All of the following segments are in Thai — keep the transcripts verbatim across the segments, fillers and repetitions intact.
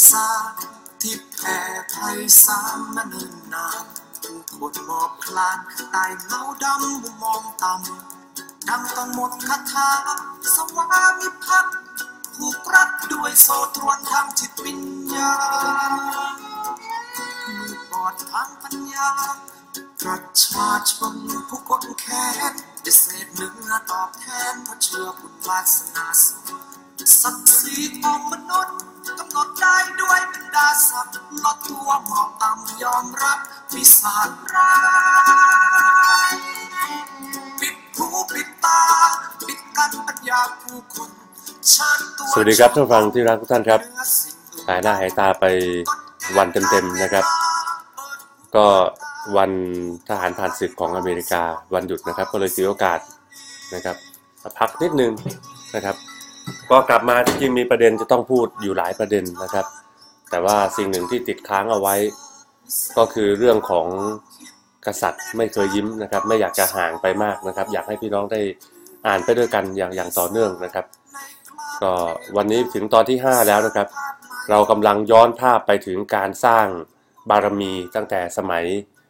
ศาสตร์ที่แผ่ไพศาลมาเนิ่นนานผู้คนหมอบคลานใต้เงาดำมุมมองต่ำดังต้องหมดคาถาสวามิภักดิ์ผูกรัดด้วยโซ่ตรวนทางจิตวิญญาณมืดบอดทางปัญญาประชาชนผู้กดแค้นจะเศษเนื้อตอบแทนเพราะเชื่อบุญวาสนาศักดิ์ศรีของมนุษย์กำหนดได้ด้วยบรรดาศักดิ์ลดตัวหมอบต่ำยอมรับปีศาจร้ายปิดหูปิดตาปิดกั้นปัญญาผู้คนสวัสดีครับท่านผู้ฟังที่รักทุกท่านครับหายหน้าหายตาไปวันเต็มๆนะครับก็วันทหารผ่านศึกของอเมริกาวันหยุดนะครับก็เลยถือโอกาสนะครับพักนิดนึงนะครับก็กลับมาจริงๆมีประเด็นจะต้องพูดอยู่หลายประเด็นนะครับแต่ว่าสิ่งหนึ่งที่ติดค้างเอาไว้ก็คือเรื่องของกษัตริย์ไม่เคยยิ้มนะครับไม่อยากจะห่างไปมากนะครับอยากให้พี่น้องได้อ่านไปด้วยกันอย่างอย่างต่อเนื่องนะครับก็วันนี้ถึงตอนที่ห้าแล้วนะครับเรากำลังย้อนภาพไปถึงการสร้างบารมีตั้งแต่สมัย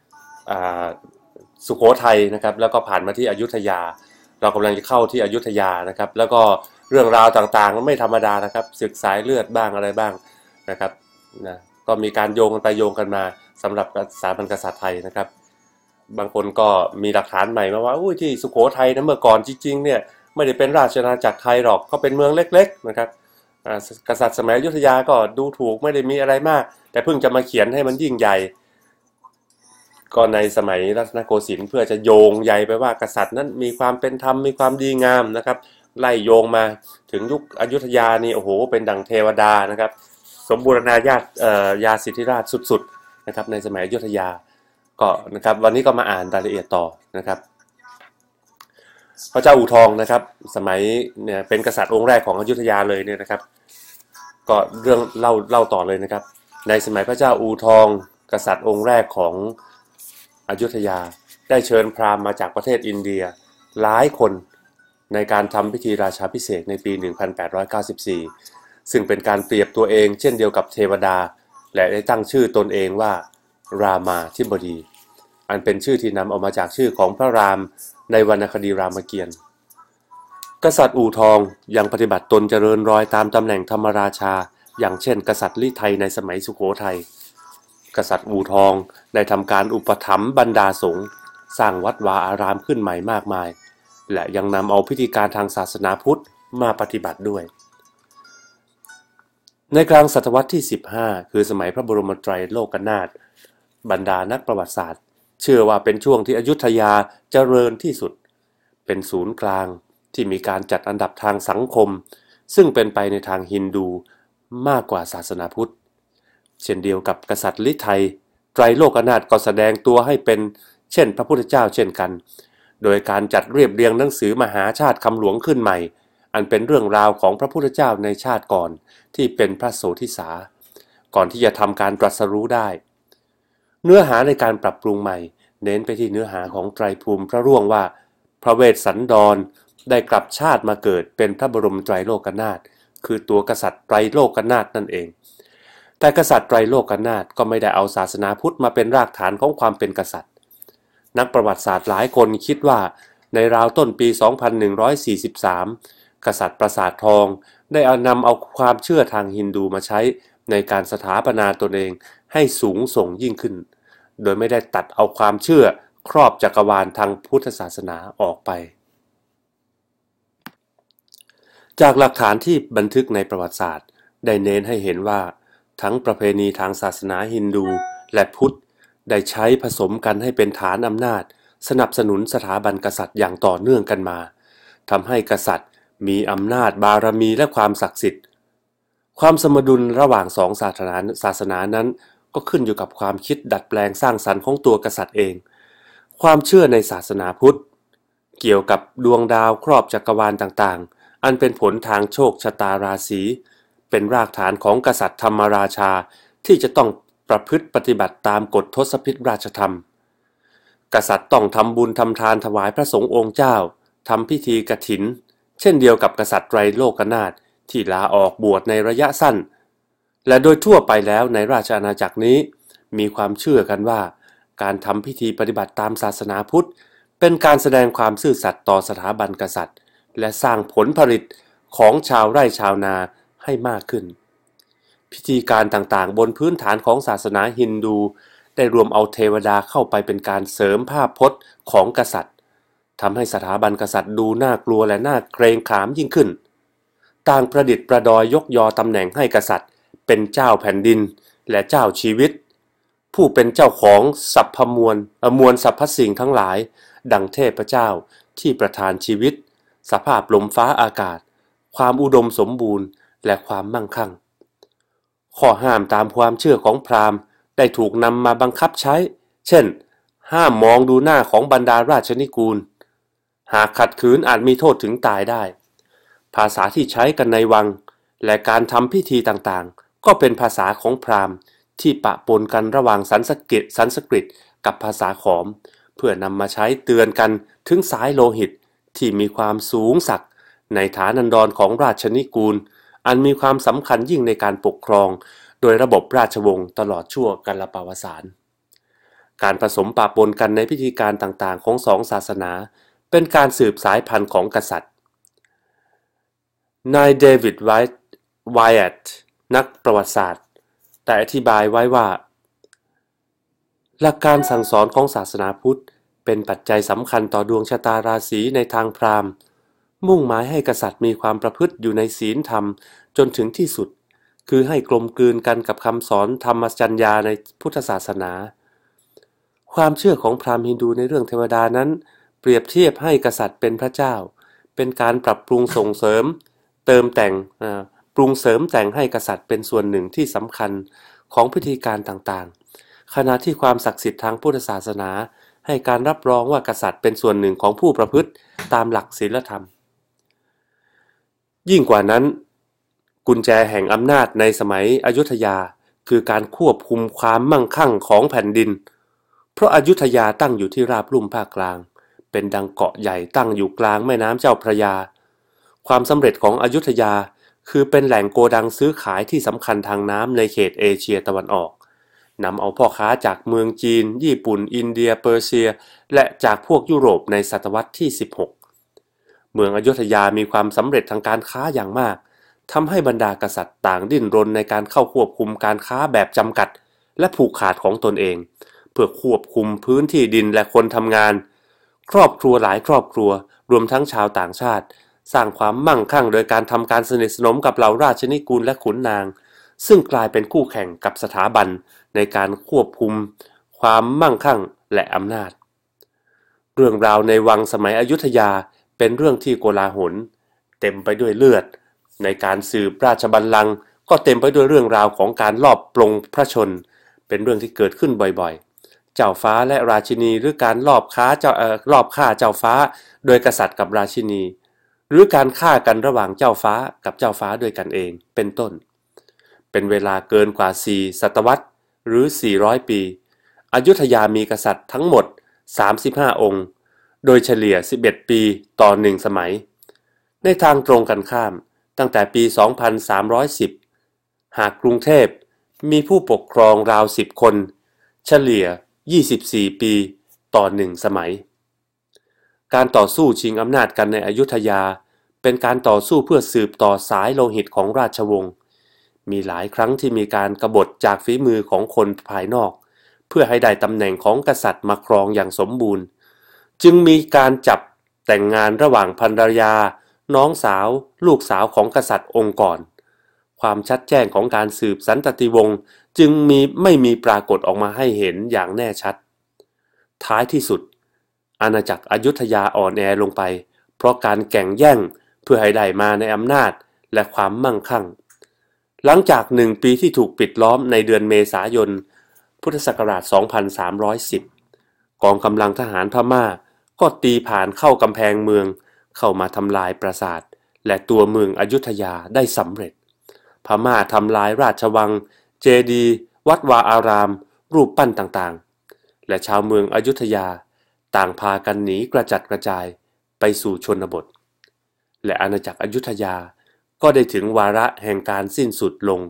สุโขทัยนะครับแล้วก็ผ่านมาที่อยุธยาเรากำลังจะเข้าที่อยุธยานะครับแล้วก็เรื่องราวต่างๆไม่ธรรมดานะครับศึกสายเลือดบ้างอะไรบ้างนะครับนะก็มีการโยงกันไปโยงกันมาสำหรับสถาบันกษัตริย์ไทยนะครับบางคนก็มีหลักฐานใหม่มาว่าอุ้ยที่สุโขทัยนะเมื่อก่อนจริงๆเนี่ยไม่ได้เป็นราชอาณาจักรไทยหรอกเขาเป็นเมืองเล็กๆนะครับกษัตริย์สมัยอยุธยาก็ดูถูกไม่ได้มีอะไรมากแต่เพิ่งจะมาเขียนให้มันยิ่งใหญ่ก็ในสมัยรัตนโกสินทร์เพื่อจะโยงใยไปว่ากษัตริย์นั้นมีความเป็นธรรมมีความดีงามนะครับไล่โยงมาถึงยุคอยุธยานี่โอ้โหเป็นดั่งเทวดานะครับสมบูรณาญาติเอ่อยาสิทธิราชสุดๆนะครับในสมัยอยุธยาก็นะครับวันนี้ก็มาอ่านรายละเอียดต่อนะครับพระเจ้าอู่ทองนะครับสมัยเนี่ยเป็นกษัตริย์องค์แรกของอยุธยาเลยเนี่ยนะครับก็เรื่องเล่าเล่าต่อเลยนะครับในสมัยพระเจ้าอู่ทองกษัตริย์องค์แรกของอยุธยาได้เชิญพราหมณ์มาจากประเทศอินเดียหลายคนในการทำพิธีราชาภิเษกในปีหนึ่งพันแปดร้อยเก้าสิบสี่ซึ่งเป็นการเปรียบตัวเองเช่นเดียวกับเทวดาและได้ตั้งชื่อตนเองว่ารามาธิบดีอันเป็นชื่อที่นำเอามาจากชื่อของพระรามในวรรณคดีรามเกียรติ์กษัตริย์อู่ทองยังปฏิบัติตนเจริญรอยตามตำแหน่งธรรมราชาอย่างเช่นกษัตริย์ลิไทยในสมัยสุโขทัยกษัตริย์อู่ทองได้ทำการอุปถัมภ์บรรดาสงฆ์สร้างวัดวาอารามขึ้นใหม่มากมายและยังนำเอาพิธีการทางศาสนาพุทธมาปฏิบัติด้วยในกลางศตวรรษที่สิบห้าคือสมัยพระบรมไตรโลกนาถบรรดานักประวัติศาสตร์เชื่อว่าเป็นช่วงที่อยุธยาเจริญที่สุดเป็นศูนย์กลางที่มีการจัดอันดับทางสังคมซึ่งเป็นไปในทางฮินดูมากกว่าศาสนาพุทธเช่นเดียวกับกษัตริย์ลิไทยไตรโลกนาถก็แสดงตัวให้เป็นเช่นพระพุทธเจ้าเช่นกันโดยการจัดเรียบเรียงหนังสือมหาชาติคำหลวงขึ้นใหม่อันเป็นเรื่องราวของพระพุทธเจ้าในชาติก่อนที่เป็นพระโสธิสาก่อนที่จะทำการตรัสรู้ได้เนื้อหาในการปรับปรุงใหม่เน้นไปที่เนื้อหาของไตรภูมิพระร่วงว่าพระเวสสันดรได้กลับชาติมาเกิดเป็นพระบรมไตรโลกนาถคือตัวกษัตริย์ไตรโลกนาถนั่นเองแต่กษัตริย์ไตรโลกนาถก็ไม่ได้เอาศาสนาพุทธมาเป็นรากฐานของความเป็นกษัตริย์นักประวัติศาสตร์หลายคนคิดว่าในราวต้นปี สองพันหนึ่งร้อยสี่สิบสาม กษัตริย์ปราสาททองได้เอานำเอาความเชื่อทางฮินดูมาใช้ในการสถาปนาตนเองให้สูงส่งยิ่งขึ้นโดยไม่ได้ตัดเอาความเชื่อครอบจักรวาลทางพุทธศาสนาออกไปจากหลักฐานที่บันทึกในประวัติศาสตร์ได้เน้นให้เห็นว่าทั้งประเพณีทางศาสนาฮินดูและพุทธได้ใช้ผสมกันให้เป็นฐานอำนาจสนับสนุนสถาบันกษัตริย์อย่างต่อเนื่องกันมาทำให้กษัตริย์มีอำนาจบารมีและความศักดิ์สิทธิ์ความสมดุลระหว่างสองศาสนาศาสนานั้นก็ขึ้นอยู่กับความคิดดัดแปลงสร้างสรรค์ของตัวกษัตริย์เองความเชื่อในศาสนาพุทธเกี่ยวกับดวงดาวครอบจักรวาลต่างๆอันเป็นผลทางโชคชะตาราศีเป็นรากฐานของกษัตริย์ธรรมราชาที่จะต้องประพฤติปฏิบัติตามกฎทศพิธราชธรรมกษัตริย์ต้องทำบุญทำทานถวายพระสงฆ์องค์เจ้าทำพิธีกฐินเช่นเดียวกับกษัตริย์ไตรโลกนาถที่ลาออกบวชในระยะสั้นและโดยทั่วไปแล้วในราชอาณาจักรนี้มีความเชื่อกันว่าการทำพิธีปฏิบัติตามศาสนาพุทธเป็นการแสดงความซื่อสัตย์ต่อสถาบันกษัตริย์และสร้างผลผลิตของชาวไร่ชาวนาให้มากขึ้นพิธีการต่างๆบนพื้นฐานของศาสนาฮินดูได้รวมเอาเทวดาเข้าไปเป็นการเสริมภาพพจน์ของกษัตริย์ทำให้สถาบันกษัตริย์ดูน่ากลัวและน่าเกรงขามยิ่งขึ้นต่างประดิษฐ์ประดอยยกยอตำแหน่งให้กษัตริย์เป็นเจ้าแผ่นดินและเจ้าชีวิตผู้เป็นเจ้าของสรรพมวลมวลสรรพสิ่งทั้งหลายดังเทพเจ้าที่ประทานชีวิตสภาพลมฟ้าอากาศความอุดมสมบูรณ์และความมั่งคั่งข้อห้ามตามความเชื่อของพราหมณ์ได้ถูกนำมาบังคับใช้เช่นห้ามมองดูหน้าของบรรดาราชนิกูลหากขัดขืนอาจมีโทษถึงตายได้ภาษาที่ใช้กันในวังและการทำพิธีต่างๆก็เป็นภาษาของพราหมณ์ที่ปะปนกันระหว่างสันสกฤตสันสกฤตกับภาษาขอมเพื่อนำมาใช้เตือนกันถึงสายโลหิตที่มีความสูงสักในฐานันดรของราชนิกูลอันมีความสำคัญยิ่งในการปกครองโดยระบบราชวงศ์ตลอดชั่วกาลปวสานการผสมปะปนกันในพิธีการต่างๆของสองศาสนาเป็นการสืบสายพันธุ์ของกษัตริย์นายเดวิดไวท์ไวแอตนักประวัติศาสตร์ได้อธิบายไว้ว่าหลักการสั่งสอนของศาสนาพุทธเป็นปัจจัยสำคัญต่อดวงชะตาราศีในทางพราหมณ์มุ่งหมายให้กษัตริย์มีความประพฤติอยู่ในศีลธรรมจนถึงที่สุดคือให้กลมกลืนกันกับคำสอนธรรมจัญญาในพุทธศาสนาความเชื่อของพราหมณ์ฮินดูในเรื่องเทวดานั้นเปรียบเทียบให้กษัตริย์เป็นพระเจ้าเป็นการปรับปรุงส่งเสริมเติมแต่งปรุงเสริมแต่งให้กษัตริย์เป็นส่วนหนึ่งที่สำคัญของพิธีการต่างๆขณะที่ความศักดิ์สิทธิ์ทางพุทธศาสนาให้การรับรองว่ากษัตริย์เป็นส่วนหนึ่งของผู้ประพฤติตามหลักศีลธรรมยิ่งกว่านั้นกุญแจแห่งอำนาจในสมัยอยุธยาคือการควบคุมความมั่งคั่งของแผ่นดินเพราะอยุธยาตั้งอยู่ที่ราบลุ่มภาคกลางเป็นดังเกาะใหญ่ตั้งอยู่กลางแม่น้ำเจ้าพระยาความสำเร็จของอยุธยาคือเป็นแหล่งโกดังซื้อขายที่สำคัญทางน้ำในเขตเอเชียตะวันออกนำเอาพ่อค้าจากเมืองจีนญี่ปุ่นอินเดียเปอร์เซียและจากพวกยุโรปในศตวรรษที่สิบหกเมืองอยุธยามีความสำเร็จทางการค้าอย่างมากทำให้บรรดากษัตริย์ต่างดิ้นรนในการเข้าควบคุมการค้าแบบจำกัดและผูกขาดของตนเองเพื่อควบคุมพื้นที่ดินและคนทำงานครอบครัวหลายครอบครัวรวมทั้งชาวต่างชาติสร้างความมั่งคั่งโดยการทำการสนิทสนมกับเหล่าราชนิกูลและขุนนางซึ่งกลายเป็นคู่แข่งกับสถาบันในการควบคุมความมั่งคั่งและอำนาจเรื่องราวในวังสมัยอยุธยาเป็นเรื่องที่โกลาหลเต็มไปด้วยเลือดในการสืบราชบัลลังก์ก็เต็มไปด้วยเรื่องราวของการลอบปลงพระชนเป็นเรื่องที่เกิดขึ้นบ่อยๆเจ้าฟ้าและราชินีหรือการลอบค้าเจ้าเอ่อลอบฆ่าเจ้าฟ้าโดยกษัตริย์กับราชินีหรือการฆ่ากันระหว่างเจ้าฟ้ากับเจ้าฟ้าด้วยกันเองเป็นต้นเป็นเวลาเกินกว่าสี่ศตวรรษหรือสี่ร้อยปีอยุธยามีกษัตริย์ทั้งหมดสามสิบห้าองค์โดยเฉลี่ยสิบเอ็ดปีต่อหนึ่งสมัยในทางตรงกันข้ามตั้งแต่ปีสองพันสามร้อยสิบหากกรุงเทพมีผู้ปกครองราวสิบคนเฉลี่ยยี่สิบสี่ปีต่อหนึ่งสมัยการต่อสู้ชิงอำนาจกันในอยุธยาเป็นการต่อสู้เพื่อสืบต่อสายโลหิตของราชวงศ์มีหลายครั้งที่มีการกบฏจากฝีมือของคนภายนอกเพื่อให้ได้ตำแหน่งของกษัตริย์มาครองอย่างสมบูรณ์จึงมีการจับแต่งงานระหว่างภรรยาน้องสาวลูกสาวของกษัตริย์องค์ก่อนความชัดแจ้งของการสืบสันตติวงศ์จึงมีไม่มีปรากฏออกมาให้เห็นอย่างแน่ชัดท้ายที่สุดอาณาจักรอยุธยาอ่อนแอลงไปเพราะการแข่งแย่งเพื่อให้ได้มาในอำนาจและความมั่งคั่งหลังจากหนึ่งปีที่ถูกปิดล้อมในเดือนเมษายนพุทธศักราชสองพันสามร้อยสิบกองกำลังทหารพม่าก็ตีผ่านเข้ากำแพงเมืองเข้ามาทำลายปราสาทและตัวเมืองอยุธยาได้สำเร็จพม่าทำลายราชวังเจดีย์วัดวาอารามรูปปั้นต่างๆและชาวเมืองอยุธยาต่างพากันหนีกระจัดกระจายไปสู่ชนบทและอาณาจักรอยุธยาก็ได้ถึงวาระแห่งการสิ้นสุดลง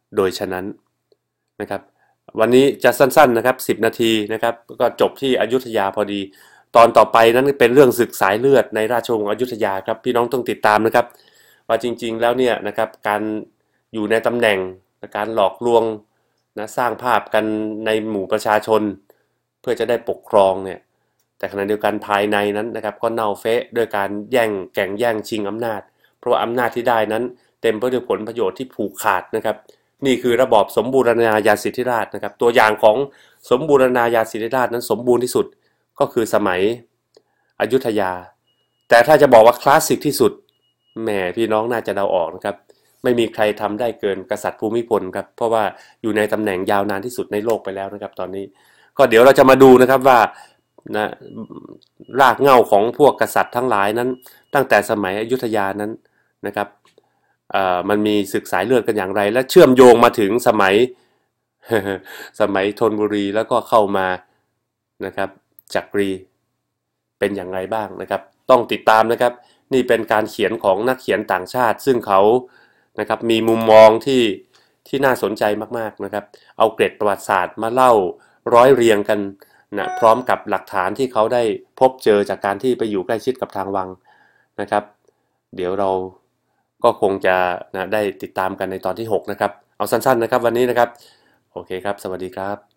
โดยฉะนั้นนะครับวันนี้จะสั้นๆนะครับสิบนาทีนะครับก็จบที่อยุธยาพอดีตอนต่อไปนั้นเป็นเรื่องศึกสายเลือดในราชวงศ์อยุธยาครับพี่น้องต้องติดตามนะครับว่าจริงๆแล้วเนี่ยนะครับการอยู่ในตำแหน่งการหลอกลวงนะสร้างภาพกันในหมู่ประชาชนเพื่อจะได้ปกครองเนี่ยแต่ขณะเดียวกันภายในนั้นนะครับก็เน่าเฟะด้วยการแย่งแข่งแย่งชิงอำนาจเพราะว่าอำนาจที่ได้นั้นเต็มไปด้วยผลประโยชน์ที่ผูกขาดนะครับนี่คือระบอบสมบูรณาญาสิทธิราชย์นะครับตัวอย่างของสมบูรณาญาสิทธิราชย์นั้นสมบูรณ์ที่สุดก็คือสมัยอยุธยาแต่ถ้าจะบอกว่าคลาสสิกที่สุดแหมพี่น้องน่าจะเดาออกนะครับไม่มีใครทำได้เกินกษัตริย์ภูมิพลครับเพราะว่าอยู่ในตำแหน่งยาวนานที่สุดในโลกไปแล้วนะครับตอนนี้ก็เดี๋ยวเราจะมาดูนะครับว่านะรากเหง้าของพวกกษัตริย์ทั้งหลายนั้นตั้งแต่สมัยอยุธยานั้นนะครับมันมีศึกสายเลือดกันอย่างไรและเชื่อมโยงมาถึงสมัย สมัยธนบุรีแล้วก็เข้ามานะครับจักรีเป็นอย่างไรบ้างนะครับต้องติดตามนะครับนี่เป็นการเขียนของนักเขียนต่างชาติซึ่งเขานะครับมีมุมมองที่ที่น่าสนใจมากๆนะครับเอาเกร็ดประวัติศาสตร์มาเล่าร้อยเรียงกันนะพร้อมกับหลักฐานที่เขาได้พบเจอจากการที่ไปอยู่ใกล้ชิดกับทางวังนะครับเดี๋ยวเราก็คงจะนะได้ติดตามกันในตอนที่หกนะครับเอาสั้นๆนะครับวันนี้นะครับโอเคครับสวัสดีครับ